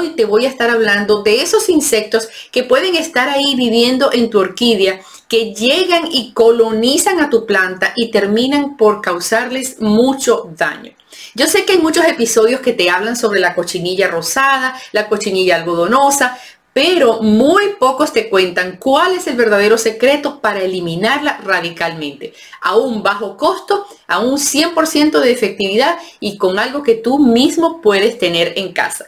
Hoy te voy a estar hablando de esos insectos que pueden estar ahí viviendo en tu orquídea, que llegan y colonizan a tu planta y terminan por causarles mucho daño. Yo sé que hay muchos episodios que te hablan sobre la cochinilla rosada, la cochinilla algodonosa, pero muy pocos te cuentan cuál es el verdadero secreto para eliminarla radicalmente, a un bajo costo, a un 100% de efectividad y con algo que tú mismo puedes tener en casa.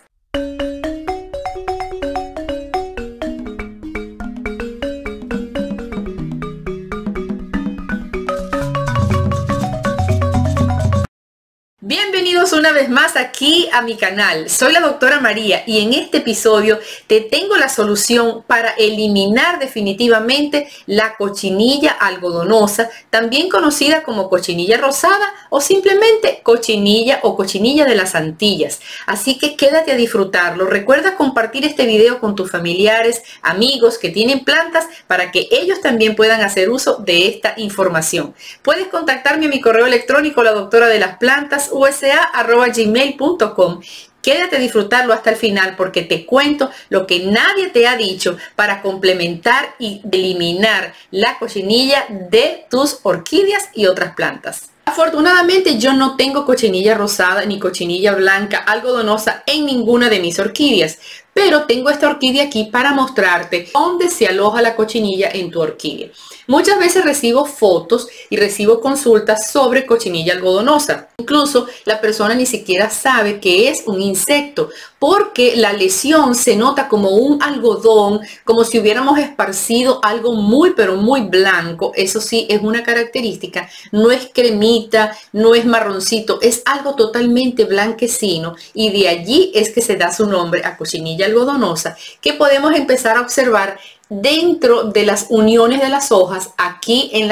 Bienvenidos una vez más aquí a mi canal. Soy la doctora María y en este episodio te tengo la solución para eliminar definitivamente la cochinilla algodonosa, también conocida como cochinilla rosada o simplemente cochinilla o cochinilla de las Antillas. Así que quédate a disfrutarlo. Recuerda compartir este video con tus familiares, amigos que tienen plantas para que ellos también puedan hacer uso de esta información. Puedes contactarme a mi correo electrónico ladoctoradelasplantasusa@gmail.com. Quédate a disfrutarlo hasta el final porque te cuento lo que nadie te ha dicho para complementar y eliminar la cochinilla de tus orquídeas y otras plantas. Afortunadamente yo no tengo cochinilla rosada ni cochinilla blanca algodonosa en ninguna de mis orquídeas, pero tengo esta orquídea aquí para mostrarte dónde se aloja la cochinilla en tu orquídea. Muchas veces recibo fotos y recibo consultas sobre cochinilla algodonosa. Incluso la persona ni siquiera sabe que es un insecto porque la lesión se nota como un algodón, como si hubiéramos esparcido algo muy pero muy blanco. Eso sí es una característica, no es cremita, no es marroncito, es algo totalmente blanquecino y de allí es que se da su nombre a cochinilla algodonosa, que podemos empezar a observar dentro de las uniones de las hojas, aquí en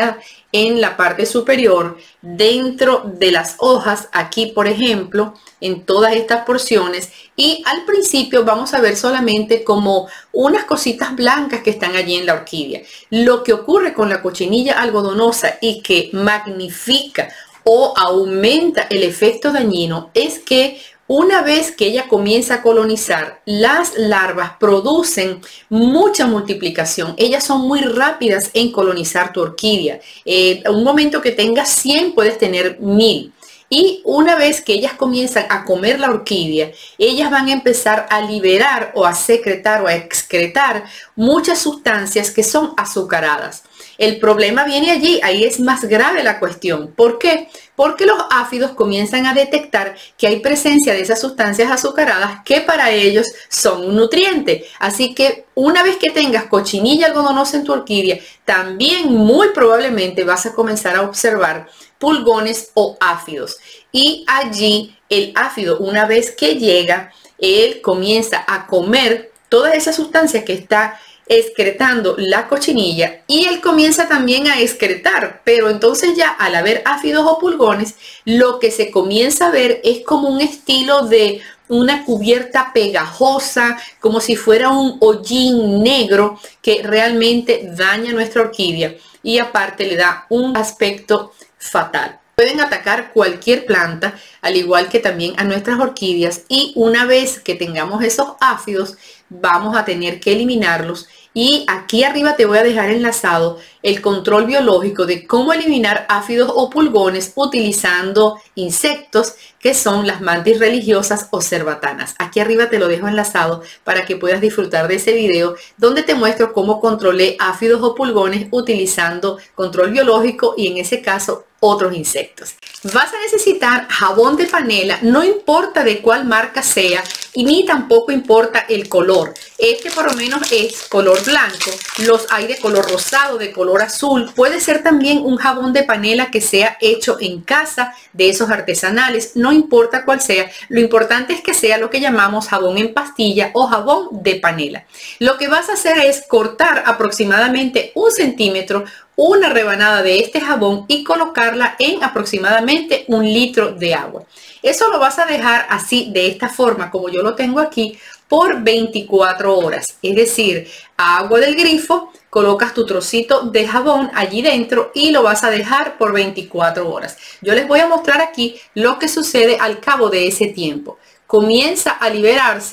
la parte superior, dentro de las hojas, aquí por ejemplo, en todas estas porciones, y al principio vamos a ver solamente como unas cositas blancas que están allí en la orquídea. Lo que ocurre con la cochinilla algodonosa y que magnifica o aumenta el efecto dañino es que una vez que ella comienza a colonizar, las larvas producen mucha multiplicación. Ellas son muy rápidas en colonizar tu orquídea. Un momento que tengas 100 puedes tener 1000. Y una vez que ellas comienzan a comer la orquídea, ellas van a empezar a liberar o a secretar o a excretar muchas sustancias que son azucaradas. El problema viene allí, ahí es más grave la cuestión. ¿Por qué? Porque los áfidos comienzan a detectar que hay presencia de esas sustancias azucaradas que para ellos son un nutriente. Así que una vez que tengas cochinilla algodonosa en tu orquídea, también muy probablemente vas a comenzar a observar pulgones o áfidos. Y allí el áfido, una vez que llega, él comienza a comer todas esas sustancias que está excretando la cochinilla y él comienza también a excretar, pero entonces ya al haber áfidos o pulgones, lo que se comienza a ver es como un estilo de una cubierta pegajosa, como si fuera un hollín negro que realmente daña nuestra orquídea y aparte le da un aspecto fatal. Pueden atacar cualquier planta, al igual que también a nuestras orquídeas, y una vez que tengamos esos áfidos, vamos a tener que eliminarlos. Y aquí arriba te voy a dejar enlazado el control biológico de cómo eliminar áfidos o pulgones utilizando insectos que son las mantis religiosas o cerbatanas. Aquí arriba te lo dejo enlazado para que puedas disfrutar de ese video donde te muestro cómo controlé áfidos o pulgones utilizando control biológico y en ese caso otros insectos. Vas a necesitar jabón de panela, no importa de cuál marca sea y ni tampoco importa el color. Este por lo menos es color blanco, los hay de color rosado, de color azul. Puede ser también un jabón de panela que sea hecho en casa, de esos artesanales, no importa cuál sea. Lo importante es que sea lo que llamamos jabón en pastilla o jabón de panela. Lo que vas a hacer es cortar aproximadamente 1 centímetro, una rebanada de este jabón y colocarla en aproximadamente 1 litro de agua. Eso lo vas a dejar así, de esta forma, como yo lo tengo aquí, por 24 horas. Es decir, agua del grifo, colocas tu trocito de jabón allí dentro y lo vas a dejar por 24 horas. Yo les voy a mostrar aquí lo que sucede al cabo de ese tiempo. Comienza a liberarse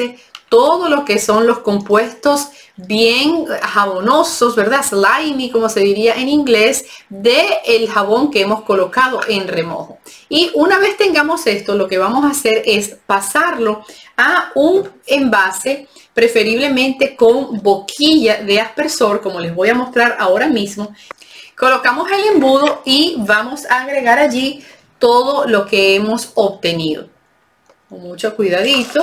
todo lo que son los compuestos bien jabonosos, ¿verdad? Slimy, como se diría en inglés, del jabón que hemos colocado en remojo. Y una vez tengamos esto, lo que vamos a hacer es pasarlo a un envase, preferiblemente con boquilla de aspersor, como les voy a mostrar ahora mismo. Colocamos el embudo y vamos a agregar allí todo lo que hemos obtenido. Con mucho cuidadito.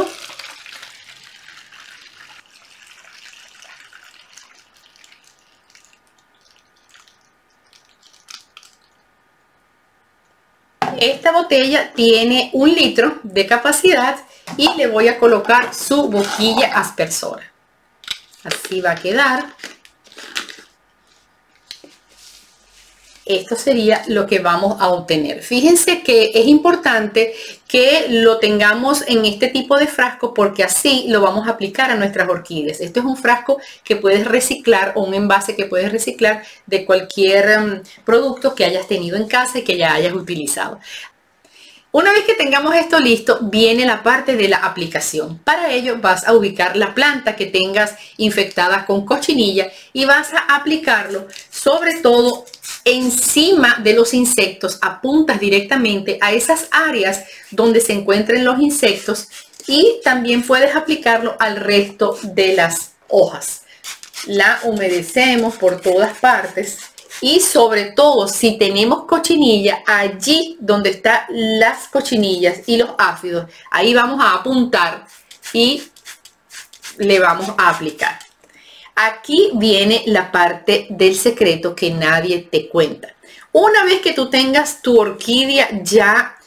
Esta botella tiene 1 litro de capacidad y le voy a colocar su boquilla aspersora. Así va a quedar. Esto sería lo que vamos a obtener. Fíjense que es importante que lo tengamos en este tipo de frasco porque así lo vamos a aplicar a nuestras orquídeas. Este es un frasco que puedes reciclar o un envase que puedes reciclar de cualquier producto que hayas tenido en casa y que ya hayas utilizado. Una vez que tengamos esto listo, viene la parte de la aplicación. Para ello vas a ubicar la planta que tengas infectada con cochinilla y vas a aplicarlo sobre todo encima de los insectos. Apuntas directamente a esas áreas donde se encuentren los insectos y también puedes aplicarlo al resto de las hojas. La humedecemos por todas partes. Y sobre todo, si tenemos cochinilla, allí donde están las cochinillas y los áfidos, ahí vamos a apuntar y le vamos a aplicar. Aquí viene la parte del secreto que nadie te cuenta. Una vez que tú tengas tu orquídea ya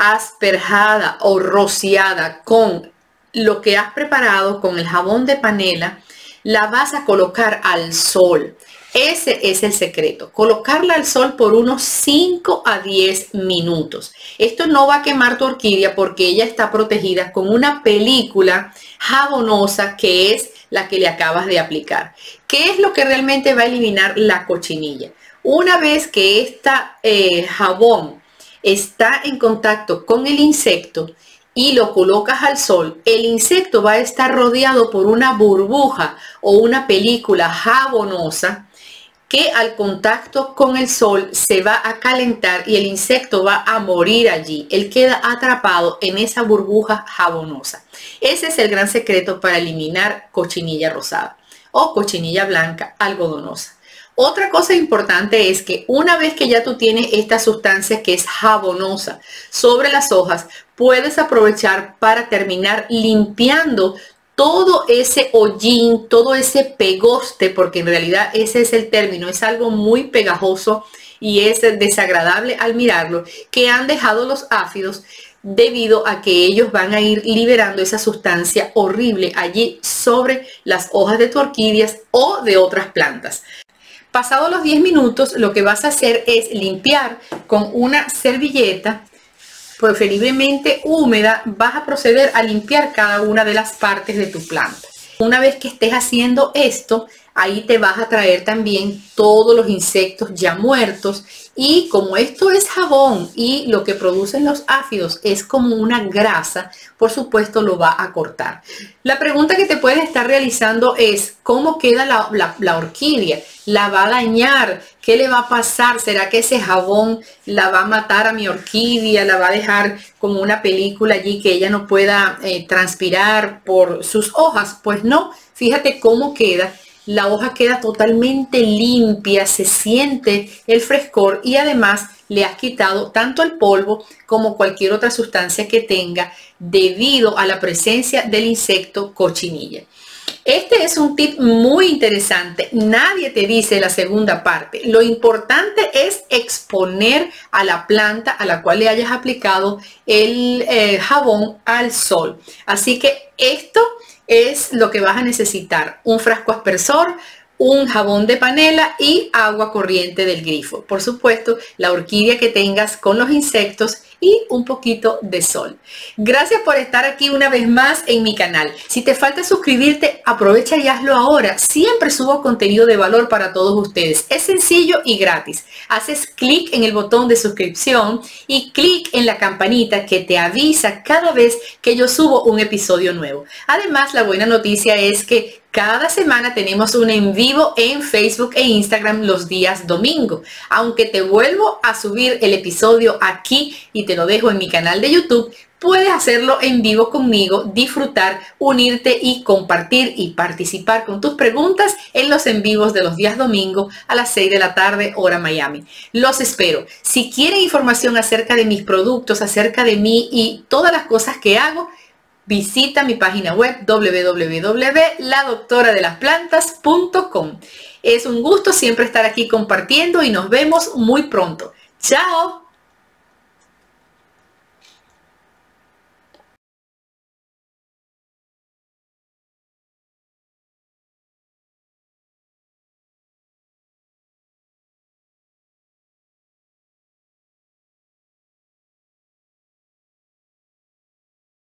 asperjada o rociada con lo que has preparado, con el jabón de panela, la vas a colocar al sol. Ese es el secreto, colocarla al sol por unos 5 a 10 minutos. Esto no va a quemar tu orquídea porque ella está protegida con una película jabonosa que es la que le acabas de aplicar. ¿Qué es lo que realmente va a eliminar la cochinilla? Una vez que este jabón está en contacto con el insecto y lo colocas al sol, el insecto va a estar rodeado por una burbuja o una película jabonosa que al contacto con el sol se va a calentar y el insecto va a morir allí. Él queda atrapado en esa burbuja jabonosa. Ese es el gran secreto para eliminar cochinilla rosada o cochinilla blanca algodonosa. Otra cosa importante es que una vez que ya tú tienes esta sustancia que es jabonosa sobre las hojas, puedes aprovechar para terminar limpiando todo ese hollín, todo ese pegoste, porque en realidad ese es el término, es algo muy pegajoso y es desagradable al mirarlo, que han dejado los áfidos debido a que ellos van a ir liberando esa sustancia horrible allí sobre las hojas de tu orquídeas o de otras plantas. Pasados los 10 minutos, lo que vas a hacer es limpiar con una servilleta, preferiblemente húmeda. Vas a proceder a limpiar cada una de las partes de tu planta. Una vez que estés haciendo esto, ahí te vas a traer también todos los insectos ya muertos, y como esto es jabón y lo que producen los áfidos es como una grasa, por supuesto lo va a cortar. La pregunta que te puedes estar realizando es ¿cómo queda la orquídea? ¿La va a dañar? ¿Qué le va a pasar? ¿Será que ese jabón la va a matar a mi orquídea? ¿La va a dejar como una película allí que ella no pueda transpirar por sus hojas? Pues no, fíjate cómo queda. La hoja queda totalmente limpia, se siente el frescor y además le has quitado tanto el polvo como cualquier otra sustancia que tenga debido a la presencia del insecto cochinilla. Este es un tip muy interesante. Nadie te dice la segunda parte. Lo importante es exponer a la planta a la cual le hayas aplicado el jabón al sol. Así que esto es lo que vas a necesitar: un frasco aspersor, un jabón de panela y agua corriente del grifo. Por supuesto, la orquídea que tengas con los insectos y un poquito de sol. Gracias por estar aquí una vez más en mi canal. Si te falta suscribirte, aprovecha y hazlo ahora. Siempre subo contenido de valor para todos ustedes. Es sencillo y gratis. Haces clic en el botón de suscripción y clic en la campanita que te avisa cada vez que yo subo un episodio nuevo. Además, la buena noticia es que cada semana tenemos un en vivo en Facebook e Instagram los días domingo. Aunque te vuelvo a subir el episodio aquí y te lo dejo en mi canal de YouTube, puedes hacerlo en vivo conmigo, disfrutar, unirte y compartir y participar con tus preguntas en los en vivos de los días domingo a las 6 de la tarde, hora Miami. Los espero. Si quieren información acerca de mis productos, acerca de mí y todas las cosas que hago, visita mi página web www.ladoctoradelasplantas.com. Es un gusto siempre estar aquí compartiendo y nos vemos muy pronto. ¡Chao!